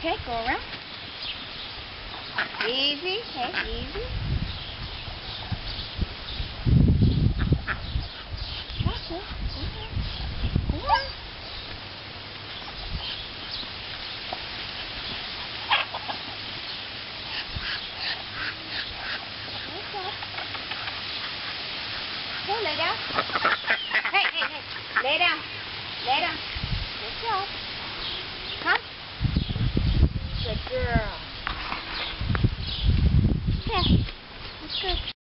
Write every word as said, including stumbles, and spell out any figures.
Okay, go around. Easy, okay, easy. Gotcha. Go ahead. Go on. Okay, lay down. Hey, hey, hey. Lay down. Lay down. Good job. Come. Good girl. Yeah, that's good.